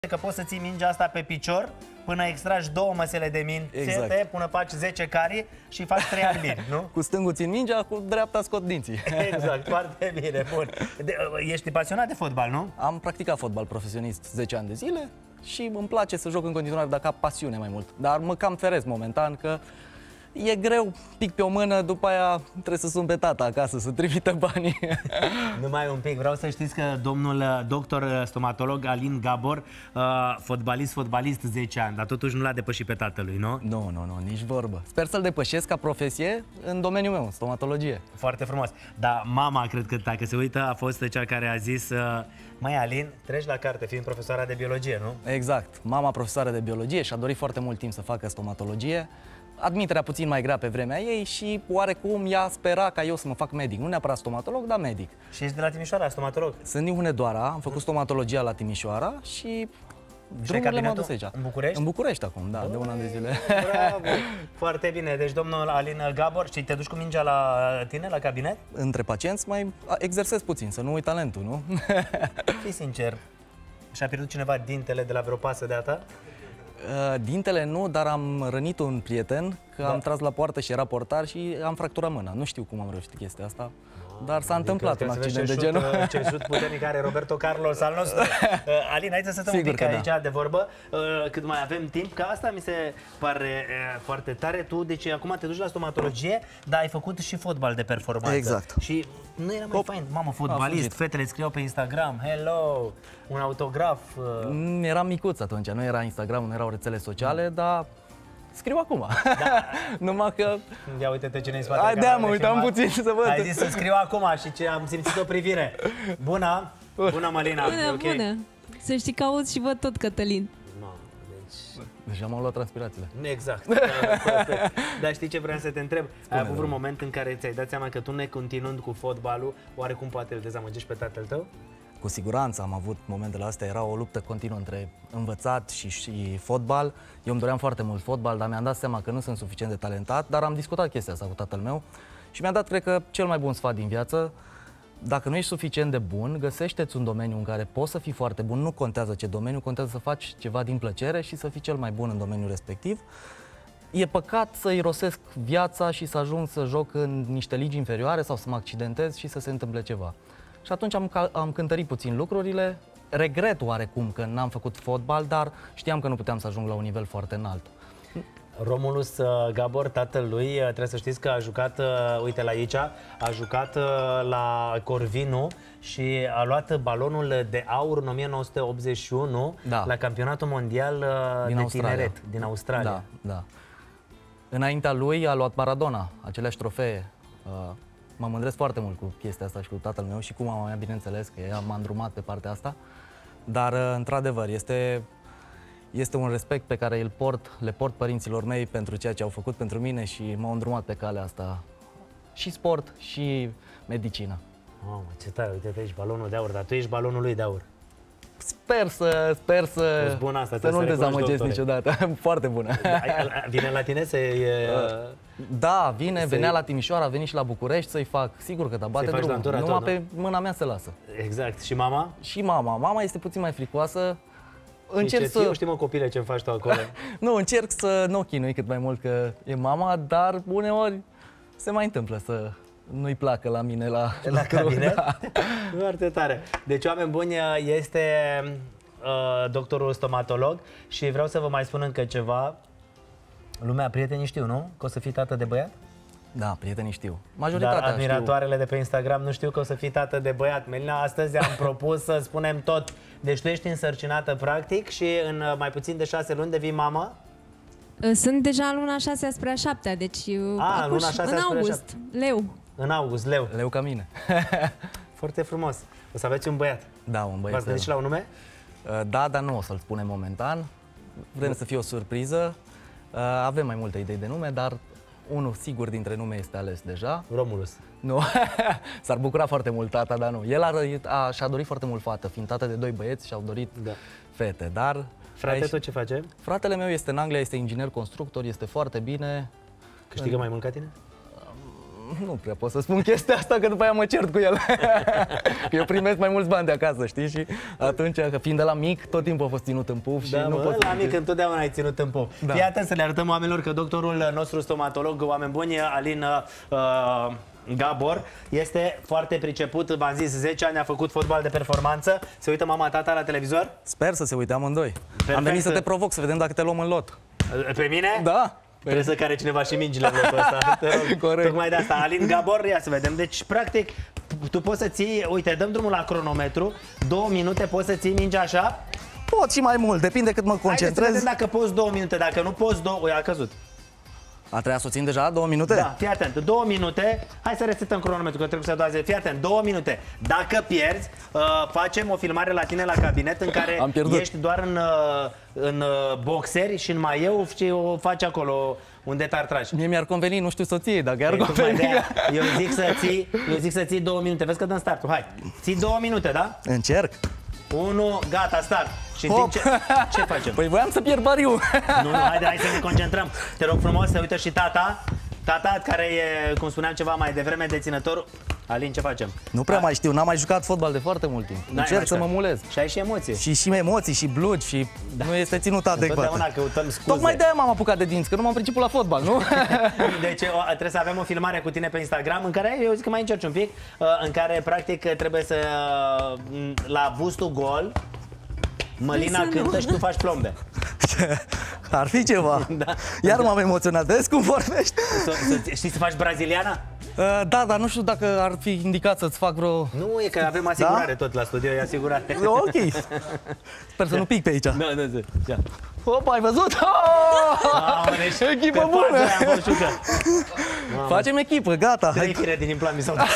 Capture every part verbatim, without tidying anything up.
că poți să ții mingea asta pe picior până extragi două măsele de mințete, exact. Până faci zece cari și faci trei albini, nu? Cu stângul țin mingea, cu dreapta scot dinții. Exact, foarte bine, bun. De, ești pasionat de fotbal, nu? Am practicat fotbal profesionist zece ani de zile și îmi place să joc în continuare, dar ca pasiune mai mult. Dar mă cam feresc momentan că e greu, pic pe o mână, după aia trebuie să sun pe tata acasă să trimită banii. Numai un pic, vreau să știți că domnul doctor stomatolog Alin Gabor, uh, fotbalist, fotbalist zece ani, dar totuși nu l-a depășit pe tatălui, nu? Nu, nu, nu, nici vorbă. Sper să-l depășesc ca profesie în domeniul meu, stomatologie. Foarte frumos. Dar mama, cred că dacă se uită, a fost cea care a zis uh, măi, Alin, treci la carte, fiind profesoara de biologie, nu? Exact. Mama profesoară de biologie și a dorit foarte mult timp să facă stomatologie. Admiterea puțin mai grea pe vremea ei și oarecum ea spera ca eu să mă fac medic. Nu neapărat stomatolog, dar medic. Și ești de la Timișoara, stomatolog? Sunt din Hunedoara, am făcut stomatologia la Timișoara și drumurile m-au dus aici. În București? În București acum, da, de un an de zile. Bravo! Foarte bine. Deci domnul Alin Gabor, și te duci cu mingea la tine, la cabinet? Între pacienți mai exersez puțin, să nu uit talentul, nu? Fii sincer, și-a pierdut cineva dintele de la vreo pasă de-a ta? Dintele nu, dar am rănit un prieten, că da. am tras la poartă și era portar și am fracturat mâna. Nu știu cum am reușit chestia asta, dar s-a întâmplat un accident de genul. Ce șut puternic are Roberto Carlos al nostru. Alin, hai să stăm un pic aici da. de vorbă, cât mai avem timp, că asta mi se pare foarte tare. Tu, deci acum te duci la stomatologie, dar ai făcut și fotbal de performanță. Exact. Și nu era mai fain, mamă, fotbalist, fetele scriau pe Instagram, hello, un autograf. Eram micuț atunci, nu era Instagram, nu erau rețele sociale, dar scriu acum. Da. Numai că... Ia uite-te cine-i spate. Hai, de-aia mă uitam puțin să văd. Ai zis să scriu acum și ce am simțit o privire. Bună! Bună, Malina! Bună, okay. Bună! Să știi că auzi și văd tot, Cătălin. Mamă, deci... Deja m-au luat transpirațiile. Exact. Dar știi ce vreau să te întreb? Spune, ai avut vreun moment în care ți-ai dat seama că tu, necontinuând cu fotbalul, oarecum poate îl dezamăgești pe tatăl tău? Cu siguranță am avut momentele astea, era o luptă continuă între învățat și, și fotbal. Eu îmi doream foarte mult fotbal, dar mi-am dat seama că nu sunt suficient de talentat, dar am discutat chestia asta cu tatăl meu și mi-a dat, cred că, cel mai bun sfat din viață. Dacă nu ești suficient de bun, găsește-ți un domeniu în care poți să fii foarte bun, nu contează ce domeniu, contează să faci ceva din plăcere și să fii cel mai bun în domeniul respectiv. E păcat să irosesc viața și să ajung să joc în niște ligi inferioare sau să mă accidentez și să se întâmple ceva. Și atunci am, am cântărit puțin lucrurile, regret oarecum că n-am făcut fotbal, dar știam că nu puteam să ajung la un nivel foarte înalt. Romulus Gabor, tatăl lui, trebuie să știți că a jucat, uite la aici, a jucat la Corvinu și a luat balonul de aur în o mie nouă sute optzeci și unu da. la campionatul mondial din de Australia. tineret din Australia. Da, da. Înaintea lui a luat Maradona, aceleași trofee. Mă mândresc foarte mult cu chestia asta și cu tatăl meu și cu mama mea, bineînțeles, că ea m-a îndrumat pe partea asta. Dar, într-adevăr, este, este un respect pe care îl port, le port părinților mei pentru ceea ce au făcut pentru mine și m-au îndrumat pe calea asta. Și sport, și medicină. Mamă, ce tare, uite-te, ești balonul de aur, dar tu ești balonul lui de aur. Sper să, sper să, bun asta, să nu-l dezamăgesc niciodată. Foarte bună. Vine la tine să e... Da, vine, venea la Timișoara, a venit și la București să-i fac. Sigur că da, bate drumul. Numai tot, pe mâna mea se lasă. Exact. Și mama? Și mama. Mama este puțin mai fricoasă. Încerc să... Eu știu, mă, copile, ce-mi faci tu acolo. Nu, încerc să nu o chinui cât mai mult că e mama, dar uneori se mai întâmplă să... nu-i placă la mine la, la cabinet? Da. Foarte tare. Deci, oameni buni, este uh, doctorul stomatolog și vreau să vă mai spun încă ceva. Lumea, prietenii știu, nu? Că o să fii tată de băiat? Da, prietenii știu. Majoritatea Dar admiratoarele știu. de pe Instagram nu știu că o să fii tată de băiat. Melina, astăzi am propus să spunem tot. Deci tu ești însărcinată practic și în mai puțin de șase luni devii mamă? Sunt deja în luna șasea spre a șaptea, deci a, luna șasea în august, leu. În august, leu. Leu ca mine. Foarte frumos. O să aveți un băiat. Da, un băiat. V-ați gândit și la un nume? Da, dar nu o să-l spunem momentan. Vrem să fie o surpriză. Avem mai multe idei de nume, dar unul sigur dintre nume este ales deja. Romulus. Nu. S-ar bucura foarte mult tata, dar nu. El a, a, și-a dorit foarte mult fată, fiind tată de doi băieți și-au dorit da. fete, dar... Frate, aici... tot ce face? Fratele meu este în Anglia, este inginer constructor, este foarte bine. Câștigă mai mult ca tine? Nu prea pot să spun chestia asta, că după aia mă cert cu el. Eu primesc mai mulți bani de acasă, știi? Și atunci, că fiind de la mic, tot timpul a fost ținut în puf și da, nu mă, pot la mic întotdeauna ai ținut în puf. Da. Fii atent să le arătăm oamenilor că doctorul nostru stomatolog, oameni buni, Alin uh, Gabor, este foarte priceput, v-am zis, zece ani a făcut fotbal de performanță. Se uită mama, tata la televizor? Sper să se uite amândoi. Perfect. Am venit să te provoc, să vedem dacă te luăm în lot. Pe mine? Da. Trebuie să care cineva și mingile în lotul ăsta. Corect. Tocmai de asta. Alin Gabor, ia să vedem. Deci, practic, tu poți să ții, uite, dăm drumul la cronometru, două minute, poți să ții mingea așa? Pot și mai mult, depinde cât mă Haideți să concentrez. vedem dacă poți două minute, dacă nu poți două... Ui, a căzut. A trebuit să o țin deja două minute? Da, fii atent, două minute, hai să resetăm cronometru, că trebuie să doar zi. Fii atent, două minute. Dacă pierzi, uh, facem o filmare la tine la cabinet în care ești doar în, uh, în uh, boxeri și în maieu și o faci acolo unde te-ar tragi. Mie mi-ar conveni, nu știu să ții, dacă ar Păi, conveni. eu zic să ții, eu zic să ții două minute. Vezi că dăm startul. Hai. Ții două minute, da? Încerc. Unu, gata, start. Și în timp ce, ce facem? Păi voiam să pierd pariu. Nu, nu, haide, hai să ne concentrăm. Te rog frumos, să uită și tata. Tata, care e, cum spuneam ceva mai devreme, deținător. Alin, ce facem? Nu prea mai știu, n-am mai jucat fotbal de foarte mult timp. Încerc să mă mulez. Și ai și emoții. Și și emoții, și blugi, și da. Nu este ținut adecvat. Întotdeauna căutăm scuze. Tocmai de-aia m-am apucat de dinți, că nu m-am priceput la fotbal, nu? Deci o, trebuie să avem o filmare cu tine pe Instagram în care, eu zic că mai încerci un pic, în care practic trebuie să, la bustul gol, Mălina cântă și tu faci plombe. Ar fi ceva. Da. Iar m-am emoționat. Vezi cum vorbești? Știi să faci braziliana? Uh, da, dar nu știu dacă ar fi indicat să-ți fac vreo... Nu, e că avem asigurare da? Tot la studio, e asigurare. Ok. Sper să nu pic pe aici. Da, da, da. Opa, ai văzut? Oh! Echipă bună! Facem echipă, gata. Trei fire din implant mi s-au dat.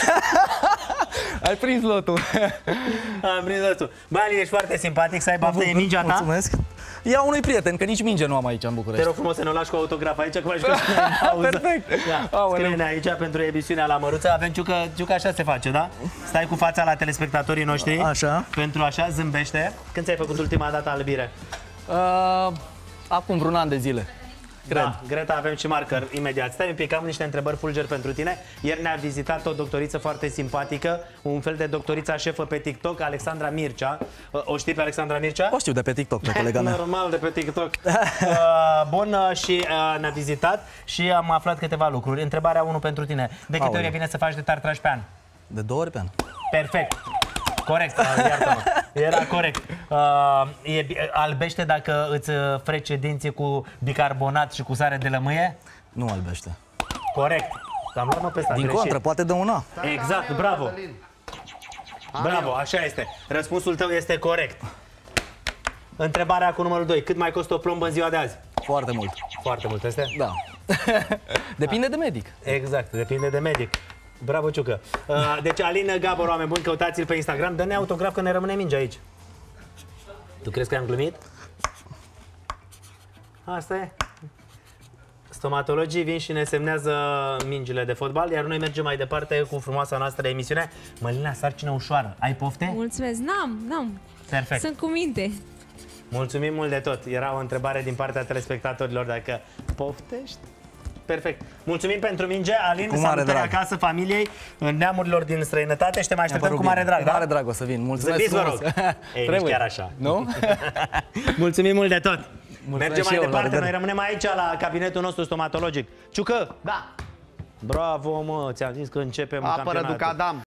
Ai prins lotul. Am prins lotul. Bă, Alin, ești foarte simpatic, să ai baftă, e mingea ta. Mulțumesc. Ia unui prieten, că nici minge nu am aici în București. Te rog frumos să ne lași cu autograf aici, că mai jucăm și noi în pauză. Perfect. Da. Scrie-ne aici pentru emisiunea La Măruță. Avem ciucă, ciucă așa se face, da? Stai cu fața la telespectatorii noștri. Așa. Pentru așa, zâmbește. Când ți-ai făcut ultima dată albire? Uh, acum vreun an de zile. Cred. Da, Greta, avem și marker imediat. Stai un pic, am niște întrebări fulger pentru tine. Ieri ne-a vizitat o doctoriță foarte simpatică, un fel de doctorița șefă pe TikTok, Alexandra Mircea. O știi pe Alexandra Mircea? O știu de pe TikTok, pe colega mea. Normal, de pe TikTok. uh, bun, și uh, ne-a vizitat și am aflat câteva lucruri. Întrebarea unu pentru tine. De câte ori e bine să faci de tartrași pe an? De două ori pe an. Perfect. Corect, iartă-mă. Era corect. Uh, e, albește dacă îți freci dinții cu bicarbonat și cu sare de lămâie? Nu albește. Corect. Am luat mă pe ăsta, Din greșit. contră, poate dăuna. Exact, bravo. Bravo, așa este. Răspunsul tău este corect. Întrebarea cu numărul doi. Cât mai costă o plombă în ziua de azi? Foarte mult. Foarte mult, este? Da. Depinde de medic. Exact, depinde de medic. Bravo, Ciucă. Uh, deci, Alin Gabor, oameni buni, căutați-l pe Instagram. Dă-ne autograf că ne rămâne minge aici. Tu crezi că am glumit? Asta e. Stomatologii vin și ne semnează mingile de fotbal, iar noi mergem mai departe cu frumoasa noastră emisiune. Mălina, sarcină ușoară. Ai pofte? Mulțumesc. N-am, n-am. Perfect. Sunt cu minte. Mulțumim mult de tot. Era o întrebare din partea telespectatorilor dacă poftești. Perfect. Mulțumim pentru minge, Alin. Salutări acasă familiei, neamurilor din străinătate și te mai așteptăm cu mare drag, da? Cu mare drag o să vin. Mulțumesc. Zâmbiți, vă rog. Ei, nici chiar așa. Nu? Mulțumim mult de tot. Mulțumesc. Mergem mai eu, departe, noi rămânem aici la cabinetul nostru stomatologic. Ciucă! Da. Bravo, mă, ți-am zis că începem Apără campionatul. Ducadam.